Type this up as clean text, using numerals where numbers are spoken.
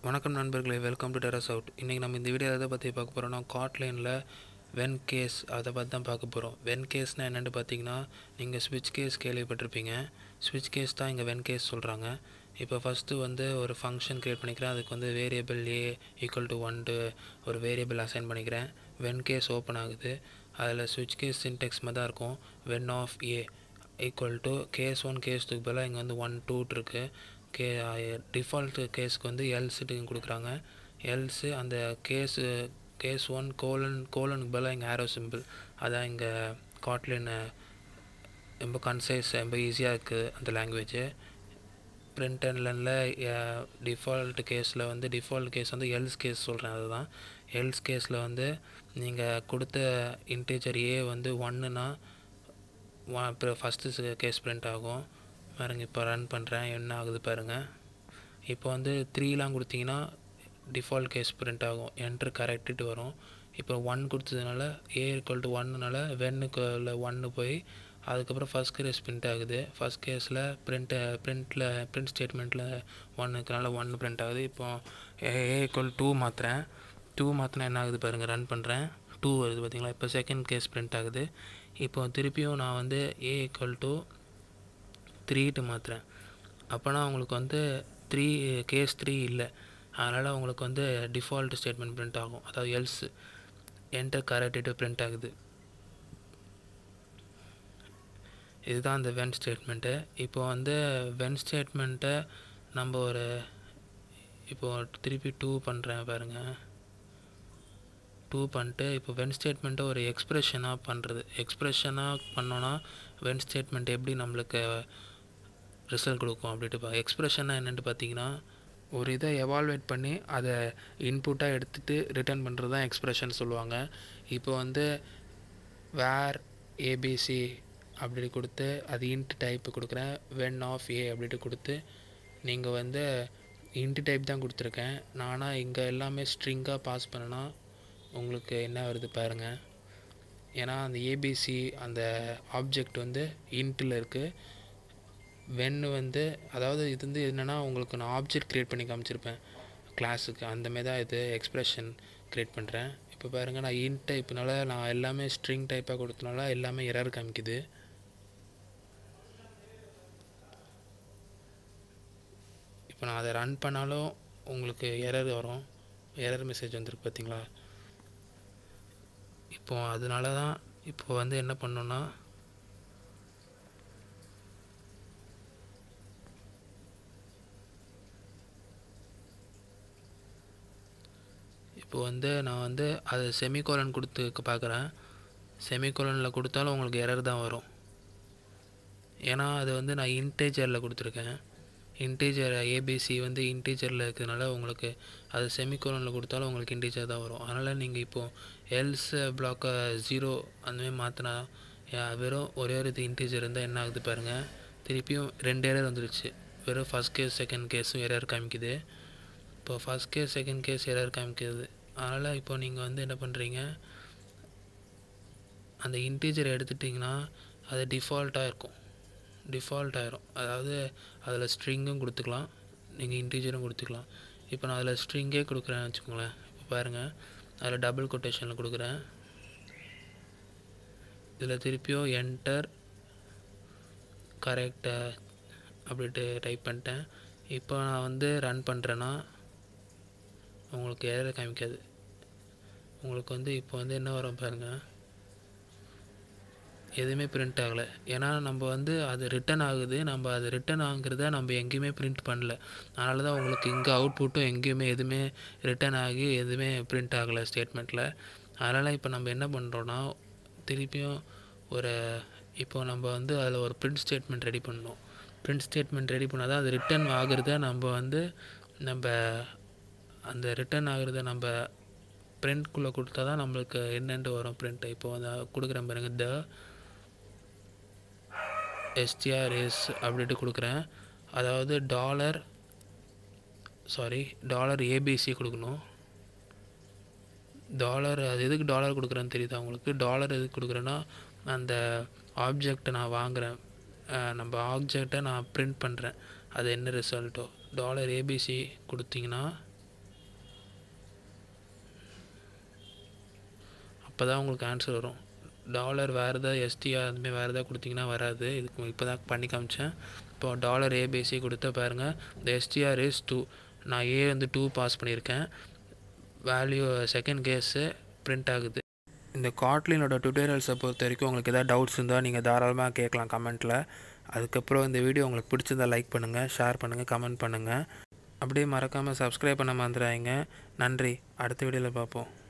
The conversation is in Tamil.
வணக்கம் நண்பர்களே, வெல்கம் டு Terrace அவுட். இன்றைக்கி நம்ம இந்த வீடியோ எதை பற்றி பார்க்க போகிறோம்னா, காட்லைனில் வென் கேஸ் அதை பற்றி தான் பார்க்க போகிறோம். வென் கேஸ்னால் என்னென்னு பார்த்தீங்கன்னா, நீங்கள் ஸ்விட்ச் கேஸ் கேள்விப்பட்டிருப்பீங்க. ஸ்விட்ச் கேஸ் தான் இங்கே வென் கேஸ் சொல்கிறாங்க. இப்போ ஃபஸ்ட்டு ஒரு ஃபங்க்ஷன் க்ரியேட் பண்ணிக்கிறேன். அதுக்கு வேரியபிள் a ஈக்குவல் டு 1 ஒரு வேரியபிள் அசைன் பண்ணிக்கிறேன். வென் கேஸ் ஓப்பன் ஆகுது. அதில் ஸ்விட்ச் கேஸ் சின்டெக்ஸ் மாதிரி தான் இருக்கும். When of a equal to case 1 case 2க்கு பதிலாக இங்கே 1 2 இருக்குது. டிஃபால்ட்டு கேஸுக்கு எல்ஸுட்டு கொடுக்குறாங்க. எல்ஸு அந்த கேஸ் 1 கோலனுக்கு பதிலாக இங்கே ஆரோ சிம்பிள். அதான் இங்கே காட்லின் ரொம்ப கன்சைஸ், ரொம்ப ஈஸியாக இருக்குது அந்த லாங்குவேஜு. பிரிண்ட் அண்ட் லைனில் டிஃபால்ட் கேஸில் டிஃபால்ட் கேஸ் எல்ஸ் கேஸ் சொல்கிறேன். அதுதான் எல்ஸ் கேஸில் நீங்கள் கொடுத்த இன்டீஜர் ஏ 1னா அப்புறம் ஃபஸ்ட்டு கேஸ் பிரிண்ட் ஆகும் பாருங்கள். இப்போ ரன் பண்ணுறேன், என்ன ஆகுது பாருங்கள். இப்போ 3லாம் கொடுத்தீங்கன்னா டிஃபால்ட் கேஸ் பிரிண்ட் ஆகும், என்ட்ரு கரெக்டிட்டு வரும். இப்போ 1 கொடுத்ததுனால a ஈக்குவல் டு 1னால வென்னுக்குள்ள 1 போய் அதுக்கப்புறம் ஃபஸ்ட் கேஸ் பிரிண்ட் ஆகுது. ஃபஸ்ட் கேஸில் பிரிண்ட் ஸ்டேட்மெண்ட்டில் 1க்குனால 1 பிரிண்ட் ஆகுது. இப்போ a ஈக்குவல் 2 மாற்றுறேன். 2 மாற்றினா என்ன ஆகுது பாருங்கள். ரன் பண்ணுறேன், 2 வருது பார்த்தீங்களா. இப்போ செகண்ட் கேஸ் பிரிண்ட் ஆகுது. இப்போ திருப்பியும் நான் a ஈக்குவல் டு 3 மாற்றுறேன். அப்போனா உங்களுக்கு கேஸ் 3 இல்லை. அதனால் உங்களுக்கு டிஃபால்ட் ஸ்டேட்மெண்ட் பிரிண்ட் ஆகும், அதாவது எல்ஸ். என்டர் கரெக்டிட்டு பிரிண்ட் ஆகுது. இதுதான் அந்த வென் ஸ்டேட்மெண்ட்டு. இப்போ வென் ஸ்டேட்மெண்ட்டை நம்ம திருப்பி 2 பண்ணுறேன் பாருங்கள். 2 பண்ணிட்டு இப்போ வென் ஸ்டேட்மெண்ட்டை ஒரு எக்ஸ்ப்ரெஷனாக பண்ணுறது. எக்ஸ்ப்ரெஷனாக பண்ணோன்னா வென் ஸ்டேட்மெண்ட் எப்படி நம்மளுக்கு ரிசல்ட் கொடுக்கும் அப்படின்ட்டு எக்ஸ்ப்ரெஷனாக என்னென்னு பார்த்தீங்கன்னா, ஒரு இதை எவால்வேட் பண்ணி அதை இன்புட்டாக எடுத்துகிட்டு ரிட்டர்ன் பண்ணுறது தான் எக்ஸ்ப்ரெஷன் சொல்லுவாங்க. இப்போ வேர் ஏபிசி அப்படி கொடுத்து அது இன்ட் டைப்பு கொடுக்குறேன். வென் ஆஃப் ஏ அப்படின்ட்டு கொடுத்து நீங்கள் இன்ட் டைப் தான் கொடுத்துருக்கேன். நானாக இங்கே எல்லாமே ஸ்ட்ரிங்காக பாஸ் பண்ணனா உங்களுக்கு என்ன வருது பாருங்கள். ஏன்னா அந்த ஏபிசி அந்த ஆப்ஜெக்ட் இன்ட்டில் இருக்குது. வென் அதாவது இது என்னென்னா, உங்களுக்கு நான் ஆப்ஜெக்ட் க்ரியேட் பண்ணி காமிச்சிருப்பேன் கிளாஸுக்கு, அந்தமாரி தான் இது எக்ஸ்ப்ரெஷன் க்ரியேட் பண்ணுறேன். இப்போ பாருங்கள், நான் இன்ட் டைப்னால நான் எல்லாமே ஸ்ட்ரிங் டைப்பாக கொடுத்தனால எல்லாமே எரர் காமிக்குது. இப்போ நான் அதை ரன் பண்ணாலும் உங்களுக்கு எரர் வரும், எரர் மெசேஜ் வந்துருக்கு பார்த்தீங்களா. இப்போ அதனால தான் இப்போ என்ன பண்ணோன்னா, இப்போ நான் அது செமிகோலன் கொடுத்து பார்க்குறேன். செமிகோலனில் கொடுத்தாலும் உங்களுக்கு எரர் தான் வரும். ஏன்னா அது நான் இன்டீஜரில் கொடுத்துருக்கேன். இன்டீஜர் ஏபிசி இன்டீஜரில் இருக்கிறதுனால உங்களுக்கு அது செமிகோலனில் கொடுத்தாலும் உங்களுக்கு இன்டீஜர் தான் வரும். அதனால் நீங்கள் இப்போது எல்ஸ் பிளாக்கை 0 அந்தமாதிரி மாற்றினா வெறும் ஒரே ஒரு இன்டீஜர் இருந்தால் என்ன ஆகுது பாருங்கள். திருப்பியும் 2 எரர் வந்துடுச்சு. வெறும் ஃபஸ்ட் கேஸ் செகண்ட் கேஸும் எரர் காமிக்குது. இப்போ first case second case error காமிக்குது. அதனால் இப்போ நீங்கள் என்ன பண்ணுறீங்க, அந்த இன்டீஜரை எடுத்துட்டிங்கன்னா அது டிஃபால்ட்டாக இருக்கும், டிஃபால்ட் ஆகிரும். அதாவது அதில் ஸ்ட்ரிங்கும் கொடுத்துக்கலாம், நீங்கள் இன்டீஜரும் கொடுத்துக்கலாம். இப்போ நான் அதில் ஸ்ட்ரிங்கே கொடுக்குறேன்னு வச்சுக்கோங்களேன். இப்போ பாருங்கள், அதில் டபுள் கொட்டேஷனில் கொடுக்குறேன். இதில் திருப்பியும் என்டர் கரெக்டாக அப்படின்ட்டு டைப் பண்ணிட்டேன். இப்போ நான் ரன் பண்ணுறேன்னா உங்களுக்கு எரர் காமிக்காது. உங்களுக்கு இப்போ என்ன வரும் பாருங்கள், எதுவுமே பிரிண்ட் ஆகலை. ஏன்னா நம்ம அது ரிட்டன் ஆகுது. நம்ம அது ரிட்டன் ஆகுறத நம்ம எங்கேயுமே பிரிண்ட் பண்ணல. அதனால தான் உங்களுக்கு இங்கே அவுட்புட்டும் எங்கேயுமே எதுவுமே ரிட்டன் ஆகி எதுவுமே பிரிண்ட் ஆகலை ஸ்டேட்மெண்ட்டில். அதனால் இப்போ நம்ம என்ன பண்ணுறோன்னா, திருப்பியும் இப்போ நம்ம அதில் ஒரு பிரிண்ட் ஸ்டேட்மெண்ட் ரெடி பண்ணணும். பிரிண்ட் ஸ்டேட்மெண்ட் ரெடி பண்ணால் தான் அது ரிட்டன் ஆகுறத நம்ம அந்த ரிட்டன் ஆகுறத நம்ம பிரிண்ட்குள்ளே கொடுத்தா தான் நம்மளுக்கு என்னென்று வரும் பிரிண்ட். இப்போ கொடுக்குறேன் பாருங்கள், த strs அப்படின்ட்டு கொடுக்குறேன். அதாவது டாலர் ஏபிசி கொடுக்கணும். அது எதுக்கு டாலர் கொடுக்குறேன்னு தெரியுதா உங்களுக்கு? டாலர் எதுக்கு கொடுக்குறேன்னா, அந்த ஆப்ஜெக்டை நான் வாங்குகிறேன், நம்ம ஆப்ஜெக்டை நான் பிரிண்ட் பண்ணுறேன், அது என்ன ரிசல்ட்டோ. டாலர் ஏபிசி கொடுத்தீங்கன்னா அப்போ தான் உங்களுக்கு ஆன்சர் வரும். டாலர் வேறு எதாவது எஸ்டிஆர் அதுமாதிரி வேறு எதாவது கொடுத்திங்கன்னா வராது. இதுக்கு இப்போ தான் பண்ணி காமிச்சேன். இப்போ டாலர் ஏபிசி கொடுத்த பாருங்கள், இந்த எஸ்டிஆர் இஸ் 2. நான் ஏ வந்து 2 பாஸ் பண்ணியிருக்கேன். வேல்யூ செகண்ட் கேஸு பிரிண்ட் ஆகுது. இந்த காட்லினோட டுட்டோரியல்ஸை பொறுத்த வரைக்கும் உங்களுக்கு எதாவது டவுட்ஸ் இருந்தால் நீங்கள் தாராளமாக கேட்கலாம் கமெண்ட்டில். அதுக்கப்புறம் இந்த வீடியோ உங்களுக்கு பிடிச்சிருந்தா லைக் பண்ணுங்கள், ஷேர் பண்ணுங்கள், கமெண்ட் பண்ணுங்கள். அப்படியே மறக்காமல் சப்ஸ்கிரைப் பண்ண மறந்துடாதீங்க. நன்றி. அடுத்த வீடியோவில் பார்ப்போம்.